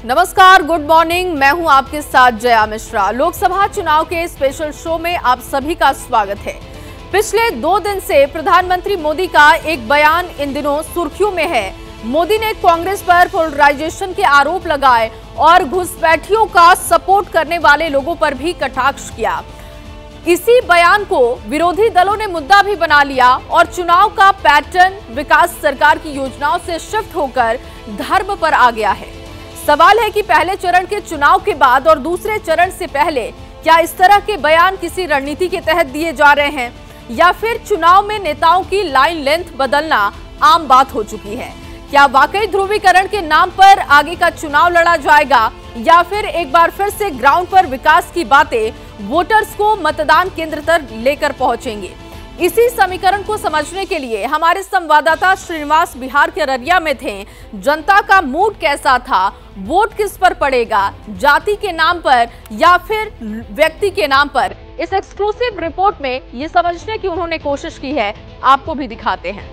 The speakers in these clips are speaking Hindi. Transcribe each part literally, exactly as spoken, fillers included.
नमस्कार, गुड मॉर्निंग। मैं हूं आपके साथ जया मिश्रा। लोकसभा चुनाव के स्पेशल शो में आप सभी का स्वागत है। पिछले दो दिन से प्रधानमंत्री मोदी का एक बयान इन दिनों सुर्खियों में है। मोदी ने कांग्रेस पर पोलराइजेशन के आरोप लगाए और घुसपैठियों का सपोर्ट करने वाले लोगों पर भी कटाक्ष किया। इसी बयान को विरोधी दलों ने मुद्दा भी बना लिया और चुनाव का पैटर्न विकास सरकार की योजनाओं से शिफ्ट होकर धर्म पर आ गया है। सवाल है कि पहले चरण के चुनाव के बाद और दूसरे चरण से पहले क्या इस तरह के बयान किसी रणनीति के तहत दिए जा रहे हैं या फिर चुनाव में नेताओं की लाइन लेंथ बदलना आम बात हो चुकी है। क्या वाकई ध्रुवीकरण के नाम पर आगे का चुनाव लड़ा जाएगा या फिर एक बार फिर से ग्राउंड पर विकास की बातें वोटर्स को मतदान केंद्र तक लेकर पहुंचेंगे। इसी समीकरण को समझने के लिए हमारे संवाददाता श्रीनिवास बिहार के अररिया में थे। जनता का मूड कैसा था, वोट किस पर पड़ेगा, जाति के नाम पर या फिर व्यक्ति के नाम पर, इस एक्सक्लूसिव रिपोर्ट में ये समझने की उन्होंने कोशिश की है। आपको भी दिखाते हैं।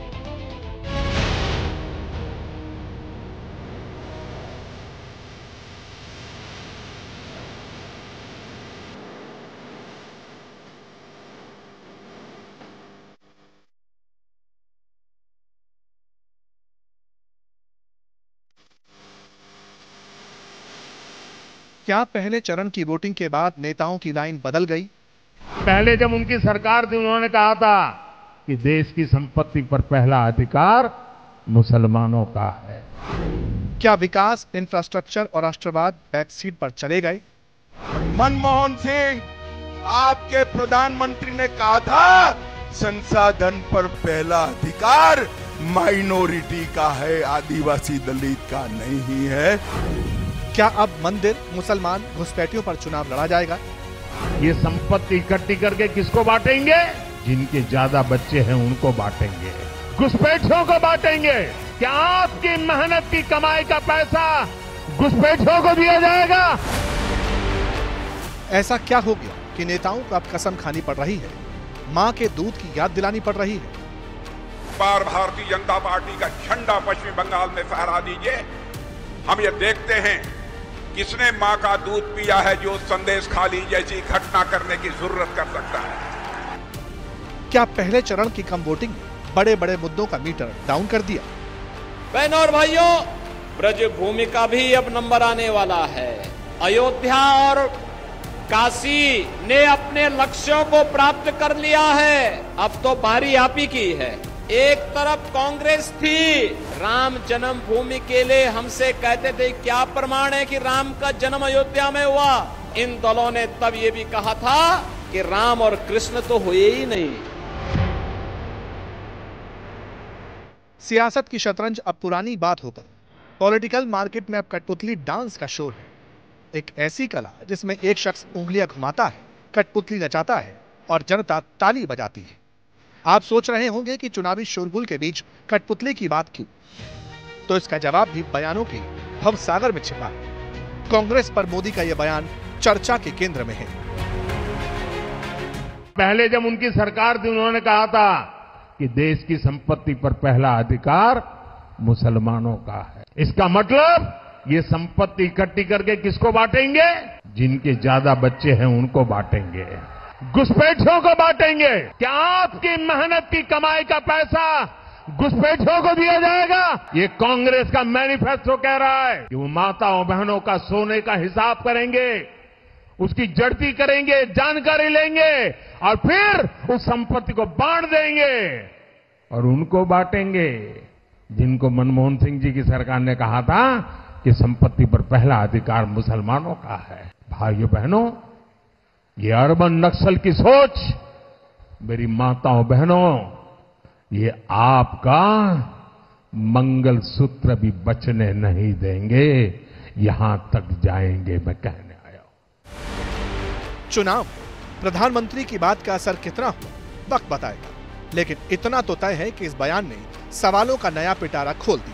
क्या पहले चरण की वोटिंग के बाद नेताओं की लाइन बदल गई? पहले जब उनकी सरकार थी उन्होंने कहा था कि देश की संपत्ति पर पहला अधिकार मुसलमानों का है। क्या विकास, इंफ्रास्ट्रक्चर और राष्ट्रवाद बैक सीट पर चले गए? मनमोहन सिंह, आपके प्रधानमंत्री ने कहा था संसाधन पर पहला अधिकार माइनॉरिटी का है, आदिवासी दलित का नहीं है। क्या अब मंदिर, मुसलमान, घुसपैठियों पर चुनाव लड़ा जाएगा? ये संपत्ति इकट्ठी करके किसको बांटेंगे? जिनके ज्यादा बच्चे हैं उनको बांटेंगे, घुसपैठियों को बांटेंगे। क्या आपकी मेहनत की कमाई का पैसा घुसपैठियों को दिया जाएगा? ऐसा क्या हो गया कि नेताओं को अब कसम खानी पड़ रही है, मां के दूध की याद दिलानी पड़ रही है? बार भारतीय जनता पार्टी का झंडा पश्चिम बंगाल में फहरा दीजिए। हम ये देखते हैं किसने मां का दूध पिया है जो संदेश खाली जैसी घटना करने की जरूरत कर सकता है। क्या पहले चरण की कम वोटिंग ने बड़े बड़े मुद्दों का मीटर डाउन कर दिया? बहनों और भाइयों, ब्रज भूमि का भी अब नंबर आने वाला है। अयोध्या और काशी ने अपने लक्ष्यों को प्राप्त कर लिया है। अब तो बारी आप ही की है। एक तरफ कांग्रेस थी, राम जन्मभूमि के लिए हमसे कहते थे क्या प्रमाण है कि राम का जन्म अयोध्या में हुआ। इन दलों ने तब ये भी कहा था कि राम और कृष्ण तो हुए ही नहीं। सियासत की शतरंज अब पुरानी बात होकर पॉलिटिकल मार्केट में अब कठपुतली डांस का शोर है। एक ऐसी कला जिसमें एक शख्स उंगलियां घुमाता है, कठपुतली नचाता है और जनता ताली बजाती है। आप सोच रहे होंगे कि चुनावी शोरगुल के बीच कठपुतली की बात क्यों? तो इसका जवाब भी बयानों के भवसागर में छिपा है। कांग्रेस पर मोदी का यह बयान चर्चा के केंद्र में है। पहले जब उनकी सरकार थी उन्होंने कहा था कि देश की संपत्ति पर पहला अधिकार मुसलमानों का है। इसका मतलब ये संपत्ति इकट्ठी करके किसको बांटेंगे? जिनके ज्यादा बच्चे हैं उनको बांटेंगे, घुसपैठियों को बांटेंगे। क्या आपकी मेहनत की कमाई का पैसा घुसपैठियों को दिया जाएगा? ये कांग्रेस का मैनिफेस्टो कह रहा है कि वो माताओं बहनों का सोने का हिसाब करेंगे, उसकी जड़ती करेंगे, जानकारी लेंगे और फिर उस संपत्ति को बांट देंगे और उनको बांटेंगे जिनको मनमोहन सिंह जी की सरकार ने कहा था कि संपत्ति पर पहला अधिकार मुसलमानों का है। भाइयों बहनों, ये अर्बन नक्सल की सोच, मेरी माताओं बहनों, ये आपका मंगलसूत्र भी बचने नहीं देंगे, यहां तक जाएंगे, मैं कहने आया हूं। चुनाव प्रधानमंत्री की बात का असर कितना हुआ वक्त बताएगा, लेकिन इतना तो तय है कि इस बयान ने सवालों का नया पिटारा खोल दिया।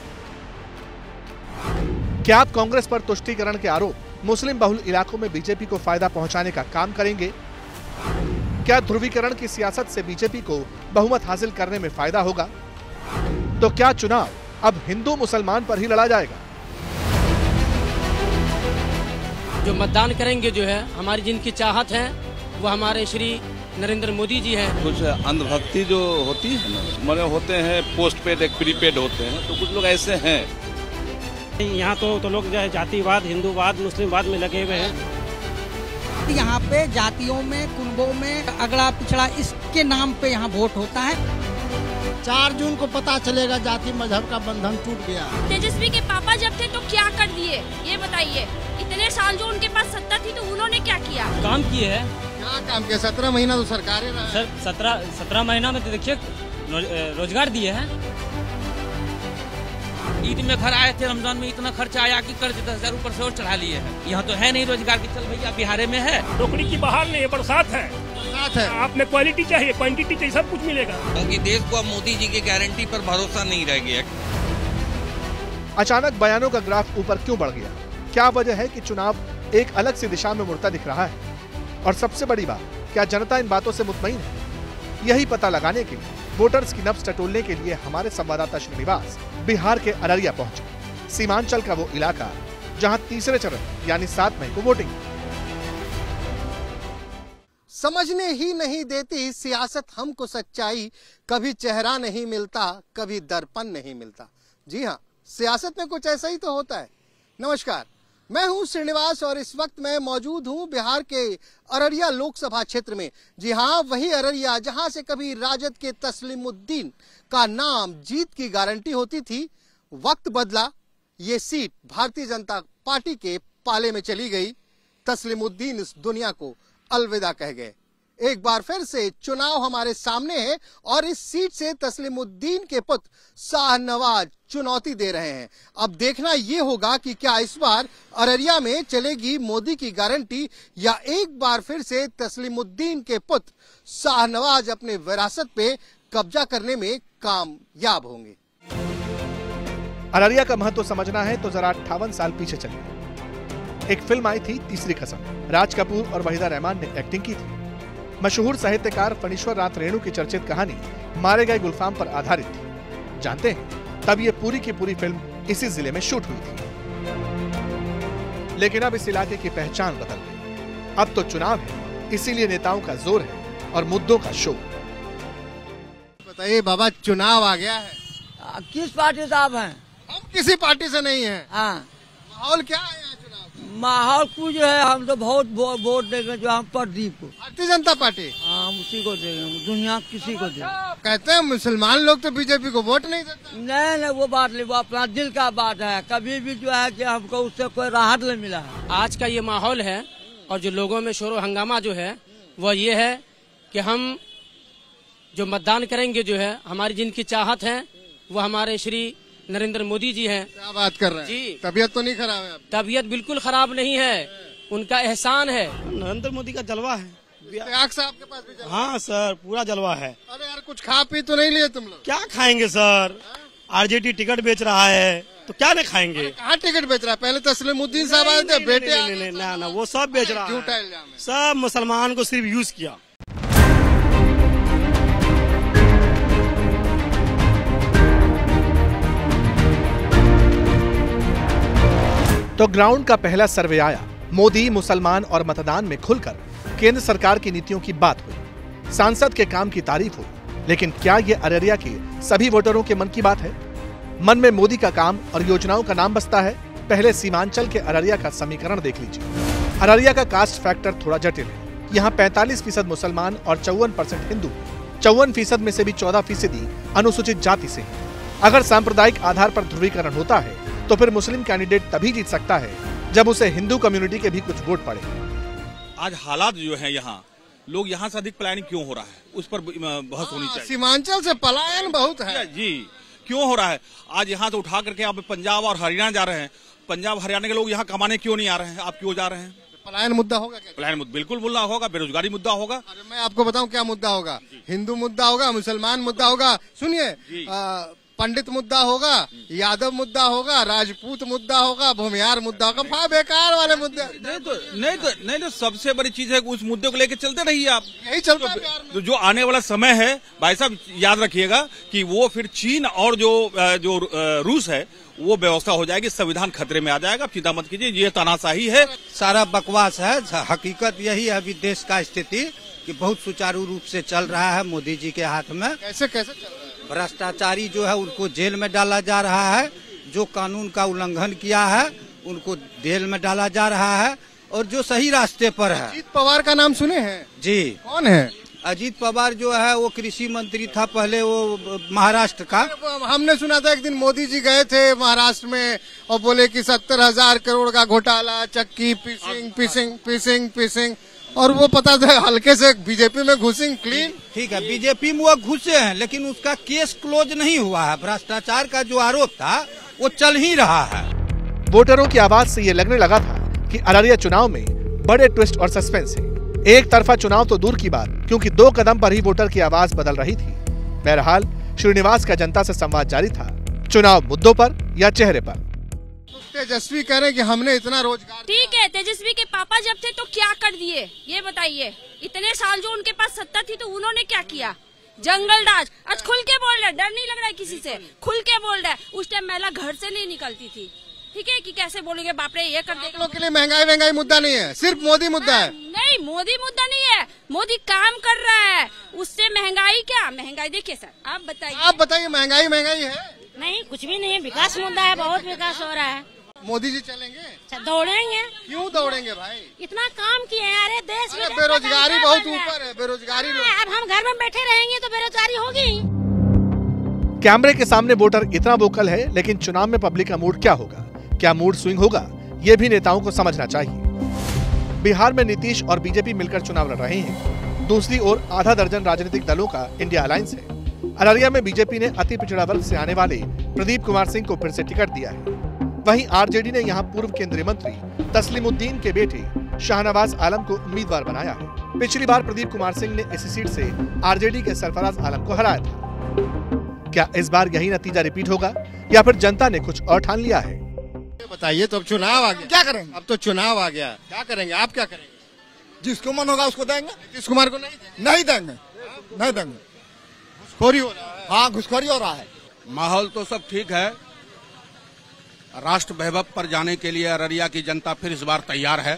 क्या आप कांग्रेस पर तुष्टीकरण के आरोप मुस्लिम बहुल इलाकों में बीजेपी को फायदा पहुंचाने का काम करेंगे? क्या ध्रुवीकरण की सियासत से बीजेपी को बहुमत हासिल करने में फायदा होगा? तो क्या चुनाव अब हिंदू मुसलमान पर ही लड़ा जाएगा? जो मतदान करेंगे जो है, हमारी जिनकी चाहत है वो हमारे श्री नरेंद्र मोदी जी हैं। कुछ अंधभक्ति जो होती है ना, मने होते हैं पोस्ट पेड एक प्रीपेड होते हैं, तो कुछ लोग ऐसे हैं। यहाँ तो तो लोग जो है जातिवाद, हिंदूवाद, मुस्लिमवाद में लगे हुए हैं। यहाँ पे जातियों में, कुंबों में अगला पिछड़ा इसके नाम पे यहाँ वोट होता है। चार जून को पता चलेगा जाति मजहब का बंधन टूट गया। तेजस्वी के पापा जब थे तो क्या कर दिए ये बताइए। इतने साल जो उनके पास सत्ता थी तो उन्होंने क्या किया? काम किए है। क्या काम किया? सत्रह महीना तो सरकार रहा है। सर सत्रह सत्रह महीना में तो देखिए रोजगार दिए हैं। ईद में घर आए थे, रमजान में इतना खर्चा आया कि कर्ज दस हजार ऊपर से और चढ़ा लिए हैं। यहाँ तो है नहीं रोजगार की, चल भैया बिहार में है। नौकरी की बहार नहीं है, बरसात है। बरसात है। आपने क्वालिटी चाहिए, क्वांटिटी चाहिए, सब कुछ मिलेगा। क्योंकि देश को अब मोदी जी की गारंटी पर भरोसा नहीं रह गया। अचानक बयानों का ग्राफ ऊपर क्यों बढ़ गया? क्या वजह है कि चुनाव एक अलग सी दिशा में मुड़ता दिख रहा है? और सबसे बड़ी बात, क्या जनता इन बातों से मुतमईन है? यही पता लगाने के लिए, वोटर्स की नब्ज टटोलने के लिए हमारे संवाददाता श्रीनिवास बिहार के अररिया पहुंचे। सीमांचल का वो इलाका जहां तीसरे चरण यानी सात मई को वोटिंग। समझने ही नहीं देती सियासत हमको सच्चाई, कभी चेहरा नहीं मिलता, कभी दर्पण नहीं मिलता। जी हाँ, सियासत में कुछ ऐसा ही तो होता है। नमस्कार, मैं हूं श्रीनिवास और इस वक्त मैं मौजूद हूं बिहार के अररिया लोकसभा क्षेत्र में। जी हां, वही अररिया जहां से कभी राजद के तस्लीमुद्दीन का नाम जीत की गारंटी होती थी। वक्त बदला, ये सीट भारतीय जनता पार्टी के पाले में चली गई। तस्लीमुद्दीन इस दुनिया को अलविदा कह गए। एक बार फिर से चुनाव हमारे सामने है और इस सीट से तस्लीमुद्दीन के पुत्र शाहनवाज चुनौती दे रहे हैं। अब देखना यह होगा कि क्या इस बार अररिया में चलेगी मोदी की गारंटी या एक बार फिर से तस्लीमुद्दीन के पुत्र शाहनवाज अपने विरासत पे कब्जा करने में कामयाब होंगे। अररिया का महत्व समझना है तो जरा अट्ठावन साल पीछे चलिए। एक फिल्म आई थी तीसरी कसम। राज कपूर और वहीदा रहमान ने एक्टिंग की थी। मशहूर साहित्यकार फणीश्वर नाथ रेणु की चर्चित कहानी मारे गए गुलफाम पर आधारित थी। जानते हैं, तब ये पूरी की पूरी फिल्म इसी जिले में शूट हुई थी। लेकिन अब इस इलाके की पहचान बदल गई। अब तो चुनाव है, इसीलिए नेताओं का जोर है और मुद्दों का शोर। बताइए बाबा, चुनाव आ गया है, आ, किस पार्टी से आप हैं? हम किसी पार्टी से नहीं हैं। हाँ, माहौल क्या है यहाँ चुनाव? माहौल कुछ है, हम तो बहुत वोट देंगे जो हम प्रदीप को, भारतीय जनता पार्टी। हाँ, उसी को देंगे, दुनिया किसी को देंगे। कहते हैं मुसलमान लोग तो बीजेपी को वोट नहीं देते। नहीं नहीं, वो बात नहीं, वो अपना दिल का बात है। कभी भी जो है कि हमको उससे कोई राहत नहीं मिला है। आज का ये माहौल है और जो लोगों में शोर हंगामा जो है वो ये है कि हम जो मतदान करेंगे जो है, हमारी जिनकी चाहत है वो हमारे श्री नरेंद्र मोदी जी हैं। क्या बात कर रहे हैं जी? तबीयत तो नहीं खराब है? तबीयत बिल्कुल खराब नहीं है, उनका एहसान है। नरेंद्र मोदी का जलवा है। साहब के पास भी जलवा? हाँ सर, पूरा जलवा है। अरे यार, कुछ खा पी तो नहीं लिए तुम लोग? क्या खाएंगे सर, आरजेडी टिकट बेच रहा है तो क्या नहीं खाएंगे। कहाँ टिकट बेच रहा है? पहले तस्लीमुद्दीन साहब आए थे, बेटे नहीं नहीं ना ना, वो सब बेच रहा झूठा है। इल्जाम है। सब मुसलमान को सिर्फ यूज किया। तो ग्राउंड का पहला सर्वे आया। मोदी, मुसलमान और मतदान में खुलकर केंद्र सरकार की नीतियों की बात हुई। सांसद के काम की तारीफ हुई। लेकिन क्या ये अररिया के सभी वोटरों के मन की बात है? मन में मोदी का काम और योजनाओं का नाम बसता है? पहले सीमांचल के अररिया का समीकरण देख लीजिए। अररिया का कास्ट फैक्टर थोड़ा जटिल है। यहाँ पैंतालीस फीसद मुसलमान और चौवन परसेंट हिंदू, चौवन फीसद में से भी चौदह फीसदी अनुसूचित जाति से। अगर सांप्रदायिक आधार पर ध्रुवीकरण होता है तो फिर मुस्लिम कैंडिडेट तभी जीत सकता है जब उसे हिंदू कम्युनिटी के भी कुछ वोट पड़े। आज हालात जो है, यहाँ लोग यहाँ से अधिक पलायन क्यों हो रहा है, उस पर बहस होनी चाहिए। सीमांचल से पलायन बहुत है जी, क्यों हो रहा है? आज यहाँ से उठा करके आप पंजाब और हरियाणा जा रहे हैं। पंजाब हरियाणा के लोग यहाँ कमाने क्यों नहीं आ रहे हैं? आप क्यों जा रहे हैं? पलायन मुद्दा होगा क्या? पलायन मुद्दा बिल्कुल मुद्दा होगा, बेरोजगारी मुद्दा होगा। अरे मैं आपको बताऊं क्या मुद्दा होगा। हिंदू मुद्दा होगा, मुसलमान मुद्दा होगा। सुनिए, पंडित मुद्दा होगा, यादव मुद्दा होगा, राजपूत मुद्दा होगा, भूमियार मुद्दा होगा, फा बेकार वाले मुद्दे। नहीं तो नहीं तो नहीं तो सबसे बड़ी चीज है उस मुद्दे को लेकर चलते रहिए आप, यही चलता है तो जो आने वाला समय है भाई साहब याद रखिएगा कि वो फिर चीन और जो जो रूस है वो व्यवस्था हो जाएगी, संविधान खतरे में आ जाएगा। चिंता मत कीजिए, ये तानाशाही है, सारा बकवास है। हकीकत यही है अभी देश का स्थिति कि बहुत सुचारू रूप से चल रहा है मोदी जी के हाथ में। कैसे कैसे चल रहा है? भ्रष्टाचारी जो है उनको जेल में डाला जा रहा है, जो कानून का उल्लंघन किया है उनको जेल में डाला जा रहा है, और जो सही रास्ते पर है। अजीत पवार का नाम सुने हैं जी? कौन है अजीत पवार? जो है वो कृषि मंत्री था पहले, वो महाराष्ट्र का। हमने सुना था एक दिन मोदी जी गए थे महाराष्ट्र में और बोले कि सत्तर हजार करोड़ का घोटाला, चक्की पीसिंग पीसिंग पीसिंग पीसिंग, और वो पता था हल्के से बीजेपी में घुसिंग क्लीन। ठीक है, बीजेपी में वो घुसे हैं लेकिन उसका केस क्लोज नहीं हुआ है। भ्रष्टाचार का जो आरोप था वो चल ही रहा है। वोटरों की आवाज से ये लगने लगा था कि अररिया चुनाव में बड़े ट्विस्ट और सस्पेंस है। एक तरफा चुनाव तो दूर की बात, क्योंकि दो कदम पर ही वोटर की आवाज बदल रही थी। बहरहाल श्रीनिवास का जनता से संवाद जारी था, चुनाव मुद्दों पर या चेहरे पर। तेजस्वी कह रहे कि हमने इतना रोजगार। ठीक है, तेजस्वी के पापा जब थे तो क्या कर दिए ये बताइए। इतने साल जो उनके पास सत्ता थी तो उन्होंने क्या किया? जंगल राज। आज खुल के बोल रहे, डर नहीं लग रहा है किसी से, खुल के बोल रहे। उस टाइम महिला घर से नहीं निकलती थी, ठीक है, कि कैसे बोलेंगे बाप रे ये कर देगा। लोगों के लिए महंगाई महंगाई मुद्दा नहीं है, सिर्फ मोदी मुद्दा है। नहीं, मोदी मुद्दा नहीं है, मोदी काम कर रहा है, उससे महंगाई क्या महंगाई। देखिए सर आप बताइए, आप बताइए महंगाई महंगाई है? नहीं, कुछ भी नहीं है, विकास मुद्दा है, बहुत विकास हो रहा है। मोदी जी चलेंगे? दौड़ेंगे। क्यों दौड़ेंगे भाई? इतना काम किए हैं, अरे देश में बेरोजगारी बहुत ऊपर है, बेरोजगारी। अब हम घर में बैठे रहेंगे तो बेरोजगारी होगी। कैमरे के सामने वोटर इतना वोकल है, लेकिन चुनाव में पब्लिक का मूड क्या होगा? क्या मूड स्विंग होगा? ये भी नेताओं को समझना चाहिए। बिहार में नीतीश और बीजेपी मिलकर चुनाव लड़ रहे हैं। दूसरी ओर आधा दर्जन राजनीतिक दलों का इंडिया अलायंस है। अररिया में बीजेपी ने अति पिछड़ा वर्ग से आने वाले प्रदीप कुमार सिंह को फिर से टिकट दिया है। वहीं आरजेडी ने यहां पूर्व केंद्रीय मंत्री तस्लीमुद्दीन के बेटे शाहनवाज आलम को उम्मीदवार बनाया है। पिछली बार प्रदीप कुमार सिंह ने इसी सीट से आरजेडी के सरफराज आलम को हराया था। क्या इस बार यही नतीजा रिपीट होगा या फिर जनता ने कुछ और ठान लिया है? बताइए। तो अब चुनाव आ गया, क्या करेंगे? अब तो चुनाव आ गया, क्या करेंगे? आप क्या करेंगे? जिसको मन होगा उसको देंगे। नीतीश कुमार को नहीं देंगे? नहीं देंगे, नहीं देंगे। घुसखोरी हो रहा है। हाँ, घुसखोरी हो रहा है। माहौल तो सब ठीक है। राष्ट्र वैभव पर जाने के लिए अररिया की जनता फिर इस बार तैयार है।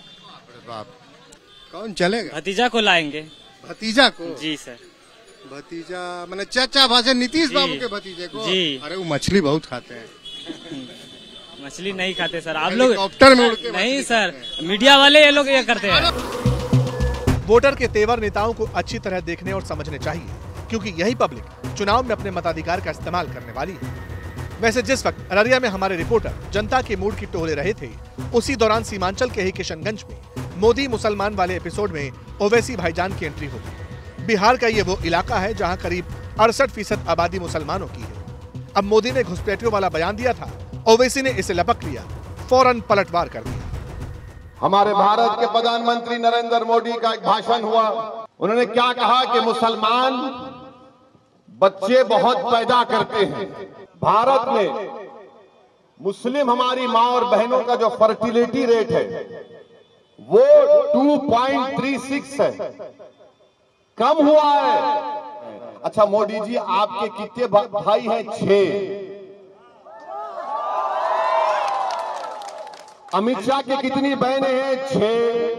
कौन चलेगा? भतीजा को लाएंगे। भतीजा को? जी सर। भतीजा मैंने चाचा भाषण नीतीश बाबू के भतीजे को? जी। अरे वो मछली बहुत खाते हैं। मछली नहीं खाते सर आप लोग। हेलीकॉप्टर में उड़ के नहीं सर, मीडिया वाले ये लोग ये करते हैं। वोटर के तेवर नेताओं को अच्छी तरह देखने और समझने चाहिए, क्योंकि यही पब्लिक चुनाव में अपने मताधिकार का इस्तेमाल करने वाली है। वैसे जिस वक्त अररिया में हमारे रिपोर्टर जनता के मूड की टोले रहे थे, उसी दौरान सीमांचल के ही किशनगंज में मोदी मुसलमान वाले एपिसोड में ओवैसी भाईजान की एंट्री होगी। बिहार का ये वो इलाका है जहां करीब अड़सठ फीसद आबादी मुसलमानों की है। अब मोदी ने घुसपैठियों वाला बयान दिया था, ओवैसी ने इसे लपक लिया, फौरन पलटवार कर दिया। हमारे भारत के प्रधानमंत्री नरेंद्र मोदी का एक भाषण हुआ, उन्होंने क्या कहा कि मुसलमान बच्चे बहुत पैदा करते हैं। भारत में मुस्लिम हमारी मां और बहनों का जो फर्टिलिटी रेट है वो टू पॉइंट थ्री सिक्स है, कम हुआ है। अच्छा मोदी जी, आपके कितने भाई हैं? छह। अमित शाह की कितनी बहनें हैं? छह।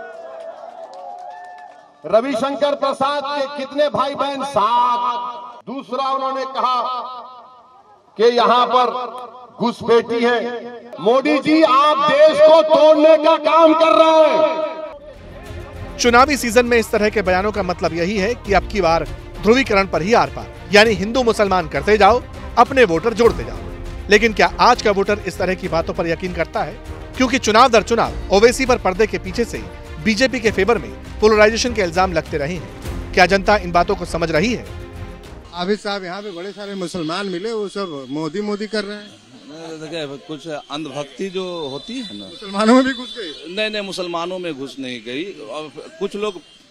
रविशंकर प्रसाद के कितने भाई बहन? सात। दूसरा उन्होंने कहा कि यहां पर घुसपैठी है। मोदी जी, आप देश को तोड़ने का काम कर रहे हैं। चुनावी सीजन में इस तरह के बयानों का मतलब यही है कि अब की बार ध्रुवीकरण पर ही आर पार, यानी हिंदू मुसलमान करते जाओ, अपने वोटर जोड़ते जाओ। लेकिन क्या आज का वोटर इस तरह की बातों पर यकीन करता है? क्योंकि चुनाव दर चुनाव ओवैसी पर पर्दे के पीछे से बीजेपी के फेवर में पोलराइजेशन के इल्जाम लगते रहे हैं। क्या जनता इन बातों को समझ रही है? आबिद साहब, यहाँ पे बड़े सारे मुसलमान मिले, वो सब मोदी मोदी कर रहे हैं। देखिए, कुछ अंधभक्ति जो होती है ना, मुसलमानों में भी घुस गई। नहीं नहीं, मुसलमानों में घुस नहीं गई। और कुछ लोग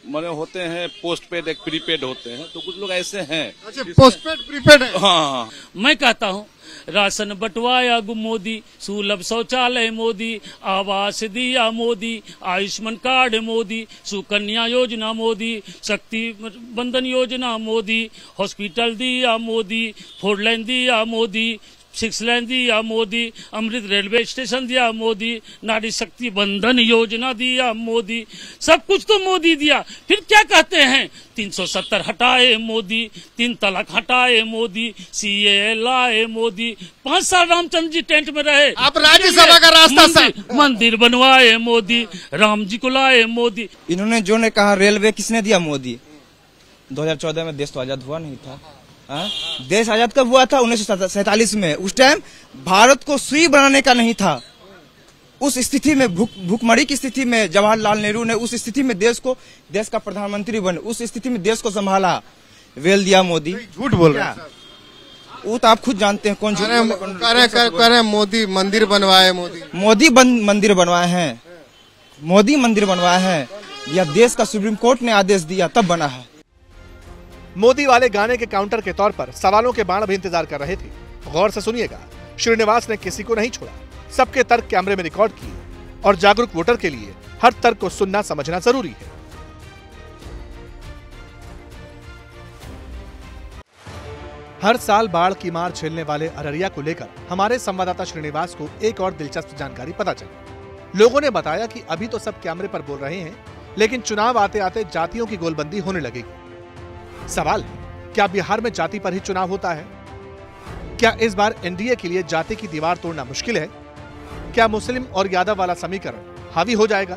माने होते हैं पोस्ट पेड, एक प्रीपेड होते हैं, तो कुछ लोग ऐसे हैं। अच्छा, पोस्ट पेड प्रीपेड है। हाँ, मैं कहता हूँ राशन बंटवाया गु मोदी, सुलभ शौचालय मोदी, आवास दिया मोदी, आयुष्मान कार्ड मोदी, सुकन्या योजना मोदी, शक्ति बंधन योजना मोदी, हॉस्पिटल दिया मोदी, फोर लाइन दिया मोदी, सिक्स लाइन दिया मोदी, अमृत रेलवे स्टेशन दिया मोदी, नारी शक्ति बंधन योजना दिया मोदी, सब कुछ तो मोदी दिया। फिर क्या कहते हैं, तीन सौ सत्तर हटाए मोदी, तीन तलाक हटाए मोदी, सीए लाए मोदी, पांच साल रामचंद्र जी टेंट में रहे, आप राज्यसभा का रास्ता मंदिर, मंदिर बनवाए मोदी, राम जी को लाए मोदी। इन्होंने जो ने कहा रेलवे किसने दिया, मोदी। दो हजार चौदह में देश तो आजाद हुआ नहीं था। आ? देश आजाद कब हुआ था, उन्नीस सौ सैतालीस में। उस टाइम भारत को सुई बनाने का नहीं था। उस स्थिति में भूख भूखमरी की स्थिति में जवाहरलाल नेहरू ने उस स्थिति में देश को देश का प्रधानमंत्री बने, उस स्थिति में देश को संभाला, वेल दिया मोदी। झूठ बोल रहे हैं, वो तो आप खुद जानते हैं कौन झूठ करे करे। मोदी मंदिर बनवाए, मोदी मोदी मंदिर बनवाए हैं, मोदी मंदिर बनवाए हैं, या देश का सुप्रीम कोर्ट ने आदेश दिया तब बना है। मोदी वाले गाने के काउंटर के तौर पर सवालों के बाण भी इंतजार कर रहे थे। गौर से सुनिएगा, श्रीनिवास ने किसी को नहीं छोड़ा, सबके तर्क कैमरे में रिकॉर्ड किए और जागरूक वोटर के लिए हर तर्क को सुनना समझना जरूरी है। हर साल बाढ़ की मार झेलने वाले अररिया को लेकर हमारे संवाददाता श्रीनिवास को एक और दिलचस्प जानकारी पता चली। लोगों ने बताया कि अभी तो सब कैमरे पर बोल रहे हैं, लेकिन चुनाव आते आते जातियों की गोलबंदी होने लगेगी। सवाल है, क्या बिहार में जाति पर ही चुनाव होता है? क्या इस बार एनडीए के लिए जाति की दीवार तोड़ना मुश्किल है? क्या मुस्लिम और यादव वाला समीकरण हावी हो जाएगा?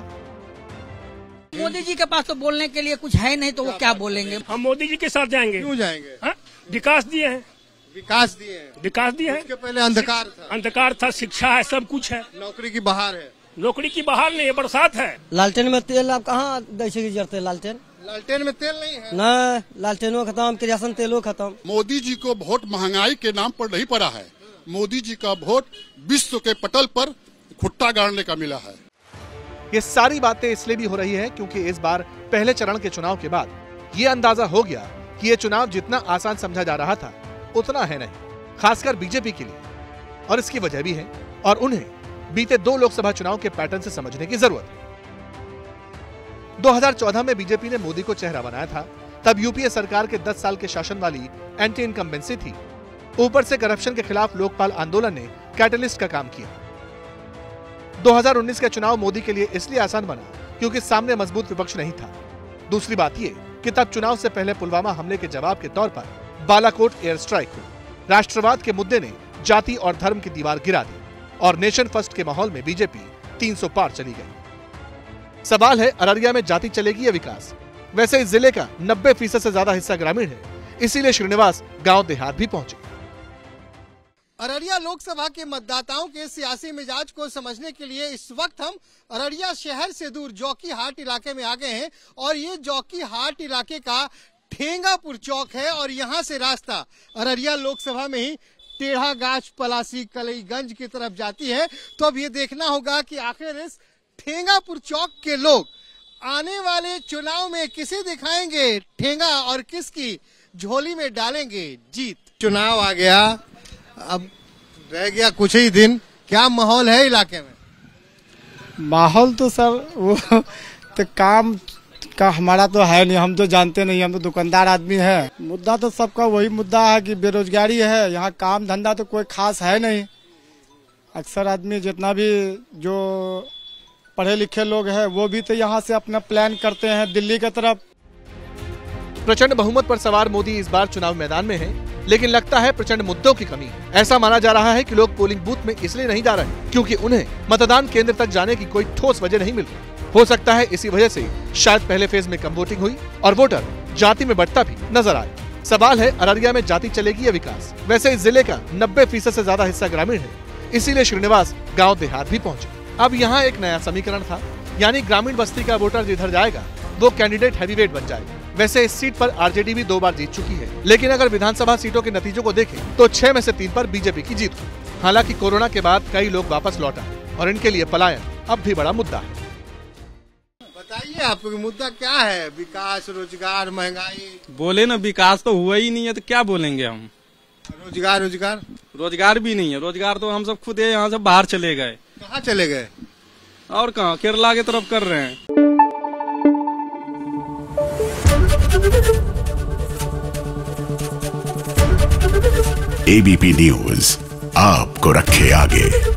मोदी जी के पास तो बोलने के लिए कुछ है नहीं, तो वो क्या बोलेंगे। हम मोदी जी के साथ जाएंगे। क्यों जाएंगे? हा? विकास दिए हैं, विकास दिए हैं, विकास दिए हैं। उसके पहले अंधकार था, अंधकार था, शिक्षा है, सब कुछ है। नौकरी की बहार है, नौकरी की बहार नहीं है, बरसात है। लालटेन में तेल आप कहाँ दैसे जरते? लालटेन लालटेन में तेल नहीं है ना, लालटेनो खत्म, किरासन तेलो खत्म। मोदी जी को वोट महंगाई के नाम पर नहीं पड़ा है, मोदी जी का वोट विश्व के पटल पर खुट्टा गाड़ने का मिला है। ये सारी बातें इसलिए भी हो रही है क्योंकि इस बार पहले चरण के चुनाव के बाद ये अंदाजा हो गया कि ये चुनाव जितना आसान समझा जा रहा था उतना है नहीं, खासकर बीजेपी के लिए। और इसकी वजह भी है, और उन्हें बीते दो लोकसभा चुनाव के पैटर्न से समझने की जरूरत है। दो हज़ार चौदह में बीजेपी ने मोदी को चेहरा बनाया था, तब यूपीए सरकार के दस साल के शासन वाली एंटी इनकम्बेंसी थी। ऊपर से करप्शन के खिलाफ लोकपाल आंदोलन ने कैटलिस्ट का काम किया। दो हज़ार उन्नीस का चुनाव मोदी के लिए इसलिए आसान बना क्योंकि सामने मजबूत विपक्ष नहीं था। दूसरी बात यह कि तब चुनाव से पहले पुलवामा हमले के जवाब के तौर पर बालाकोट एयर स्ट्राइक हुई। राष्ट्रवाद के मुद्दे ने जाति और धर्म की दीवार गिरा दी और नेशन फर्स्ट के माहौल में बीजेपी तीन सौ पार चली गई। सवाल है, अररिया में जाति चलेगी या विकास? वैसे इस जिले का नब्बे फीसद से ज्यादा हिस्सा ग्रामीण है, इसीलिए श्रीनिवास गांव देहात भी पहुंचे। अररिया लोकसभा के मतदाताओं के सियासी मिजाज को समझने के लिए इस वक्त हम अररिया शहर से दूर जौकी हाट इलाके में आ गए हैं और ये जौकी हाट इलाके का ठेंगापुर चौक है और यहाँ से रास्ता अररिया लोकसभा में ही टेढ़ा गाछ पलासी कलईगंज की तरफ जाती है। तो अब ये देखना होगा कि आखिर इस ठेंगापुर चौक के लोग आने वाले चुनाव में किसे दिखाएंगे ठेंगा और किसकी झोली में डालेंगे जीत। चुनाव आ गया, अब रह गया कुछ ही दिन, क्या माहौल है इलाके में? माहौल तो सर वो तो काम का हमारा तो है नहीं, हम तो जानते नहीं, हम तो दुकानदार आदमी है। मुद्दा तो सबका वही मुद्दा है कि बेरोजगारी है, यहाँ काम धंधा तो कोई खास है नहीं। अक्सर आदमी जितना भी जो पढ़े लिखे लोग हैं वो भी तो यहाँ से अपना प्लान करते हैं दिल्ली की तरफ। प्रचंड बहुमत पर सवार मोदी इस बार चुनाव मैदान में है, लेकिन लगता है प्रचंड मुद्दों की कमी है। ऐसा माना जा रहा है कि लोग पोलिंग बूथ में इसलिए नहीं जा रहे क्योंकि उन्हें मतदान केंद्र तक जाने की कोई ठोस वजह नहीं मिल रही। हो सकता है इसी वजह से शायद पहले फेज में कम वोटिंग हुई और वोटर जाति में बढ़ता भी नजर आए। सवाल है, अररिया में जाति चलेगी या विकास? वैसे इस जिले का नब्बे फीसद से ज्यादा हिस्सा ग्रामीण है, इसीलिए श्रीनिवास गाँव देहात भी पहुँचे। अब यहाँ एक नया समीकरण था, यानी ग्रामीण बस्ती का वोटर जिधर जाएगा वो कैंडिडेट हैवीवेट बन जाएगा। वैसे इस सीट पर आरजेडी भी दो बार जीत चुकी है, लेकिन अगर विधानसभा सीटों के नतीजों को देखें तो छह में से तीन पर बीजेपी की जीत हुई। हालांकि कोरोना के बाद कई लोग वापस लौट आए और इनके लिए पलायन अब भी बड़ा मुद्दा है। बताइए बताइए आपको मुद्दा क्या है? विकास, रोजगार, महंगाई। बोले ना विकास तो हुआ ही नहीं है तो क्या बोलेंगे हम? रोजगार रोजगार रोजगार भी नहीं है। रोजगार तो हम सब खुद यहाँ से बाहर चले गए। कहाँ चले गए? और कहाँ, केरला की तरफ कर रहे हैं। एबीपी न्यूज आपको रखे आगे।